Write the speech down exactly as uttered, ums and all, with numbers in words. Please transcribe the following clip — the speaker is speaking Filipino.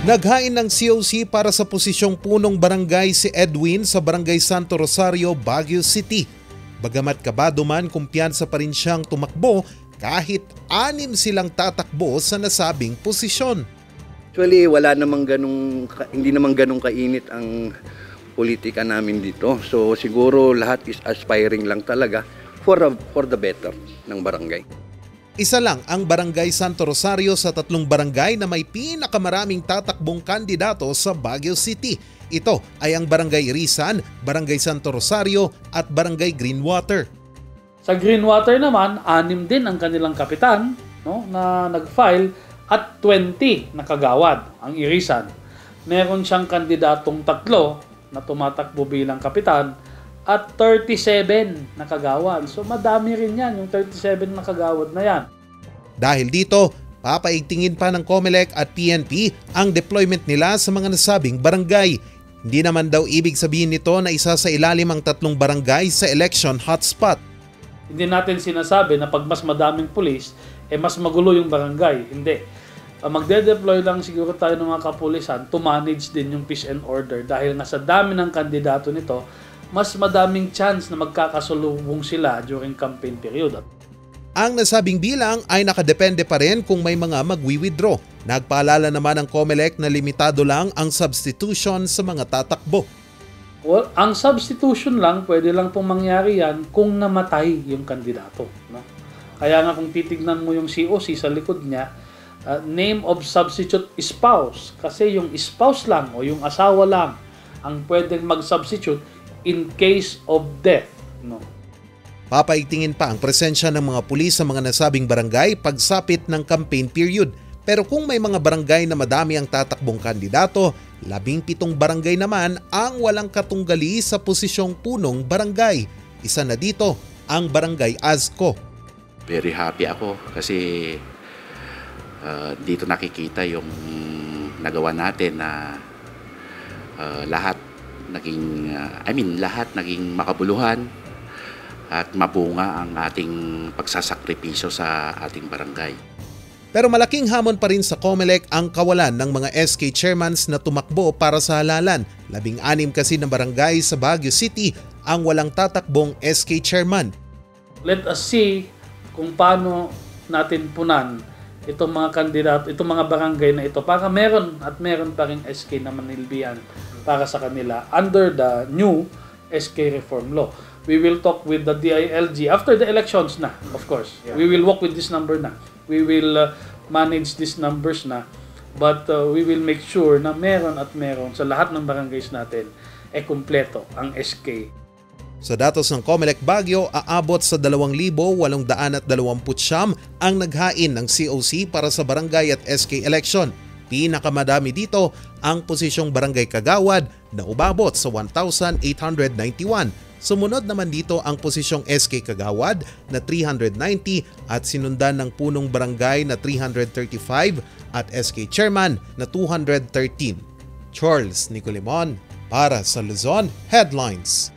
Naghain ng C O C para sa posisyong punong barangay si Edwin sa Barangay Santo Rosario, Baguio City. Bagamat kabado man, kumpiyansa pa rin siyang tumakbo kahit anim silang tatakbo sa nasabing posisyon. Actually, wala namang ganung, hindi naman ganung kainit ang politika namin dito. So siguro lahat is aspiring lang talaga for, a, for the better ng barangay. Isa lang ang Barangay Santo Rosario sa tatlong barangay na may pinakamaraming tatakbong kandidato sa Baguio City. Ito ay ang Barangay Rizan, Barangay Santo Rosario at Barangay Greenwater. Sa Greenwater naman, anim din ang kanilang kapitan, no, na nag-file at twenty na kagawad ang Irisan. Meron siyang kandidatong tatlo na tumatakbo bilang kapitan at thirty-seven na kagawad. So madami rin yan, yung thirty-seven na kagawad na yan. Dahil dito, papaigtingin pa ng COMELEC at P N P ang deployment nila sa mga nasabing barangay. Hindi naman daw ibig sabihin nito na isa sa ilalim ang tatlong barangay sa election hotspot. Hindi natin sinasabi na pag mas madaming pulis, eh mas magulo yung barangay. Hindi. Uh, magde-deploy lang siguro tayo ng mga kapulisan to manage din yung peace and order dahil nga sa dami ng kandidato nito, mas madaming chance na magkakasalubong sila during campaign period. Ang nasabing bilang ay nakadepende pa rin kung may mga magwi-withdraw. Nagpaalala naman ng COMELEC na limitado lang ang substitution sa mga tatakbo. Well, ang substitution lang, pwede lang pong mangyari yan kung namatay yung kandidato. No? Kaya nga kung titignan mo yung C O C sa likod niya, uh, name of substitute spouse. Kasi yung spouse lang o yung asawa lang ang pwedeng mag-substitute in case of death. No. Papaigtingin pa ang presensya ng mga pulis sa mga nasabing barangay pagsapit ng campaign period. Pero kung may mga barangay na madami ang tatakbong kandidato, labing pitong barangay naman ang walang katunggali sa posisyong punong barangay. Isa na dito ang Barangay Azco. Very happy ako kasi uh, dito nakikita yung nagawa natin na uh, lahat naging uh, I mean lahat naging makabuluhan at mabunga ang ating pagsasakripisyo sa ating barangay. Pero malaking hamon pa rin sa COMELEC ang kawalan ng mga S K chairmans na tumakbo para sa halalan. Labing-anim kasi ng barangay sa Baguio City ang walang tatakbong S K chairman. Let us see kung paano natin punan itong mga kandidato, itong mga barangay na ito para meron at meron pa rin S K na manilbihan para sa kanila under the new S K reform law. We will talk with the D I L G after the elections na, of course. Yeah. We will work with this number na. We will uh, manage these numbers na. But uh, we will make sure na meron at meron sa lahat ng barangays natin e kumpleto ang S K. Sa datos ng COMELEC Baguio, aabot sa dalawang libo walong daan at dalawamput siyam ang naghain ng C O C para sa barangay at S K election. Pinakamadami dito ang posisyong barangay kagawad na umabot sa one thousand eight hundred ninety-one. Sumunod naman dito ang posisyong S K kagawad na three hundred ninety at sinundan ng punong barangay na three hundred thirty-five at S K chairman na two hundred thirteen. Charles Nicolimon para sa Luzon Headlines.